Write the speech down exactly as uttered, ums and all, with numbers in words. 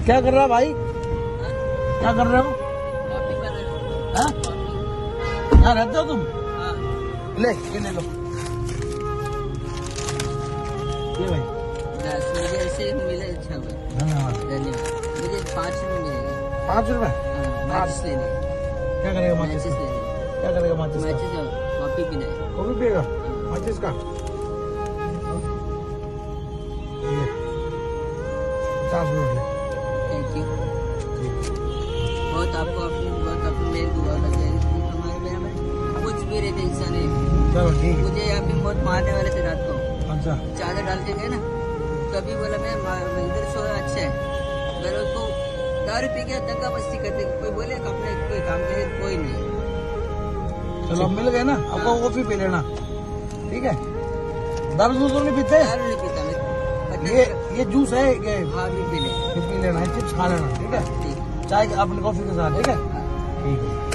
क्या कर रहा भाई? क्या कर रहे हो? कॉफी कर रहे हो? हाँ? यहाँ रहते हो तुम? हाँ। ले ये ले लो ये भाई। बस मुझे ऐसे मिले अच्छा हुआ। धन्यवाद। धन्यवाद। मुझे पाँच रुपए मिलेगा। पाँच रुपए? हाँ, माचिस लेने। क्या करेगा माचिस माचिस का? लेने। क्या करेगा माचिस का? माचिस और कॉफी पीना है। कॉफी पिएगा माचिस का? ये पचास मिनट ले। Thank you. बहुत आपको अपनी बहुत अपनी मेरी दुआ लगे। हमारे मेरे में कुछ भी रहते इंसान है। चलो ठीक है। मुझे यहाँ पे बहुत मारने वाले थे रात को। अच्छा चादर डाल के गए ना, तभी बोला मैं मैं इधर सोया अच्छा है। अगर उसको दारू पी के दंगा मस्ती करते, कोई बोले अपने कोई काम करे, कोई नहीं। चलो अब मिल गए ना, आपको कॉफी पी लेना ठीक है। दारू दूध नहीं पीते? दारू नहीं पीता मैं। ये ये जूस है ये हाँ भी पी ले। पी लेना है, चिप्स खा लेना ठीक है। ठीक है। चाय अपनी कॉफी के साथ ठीक है। ठीक है।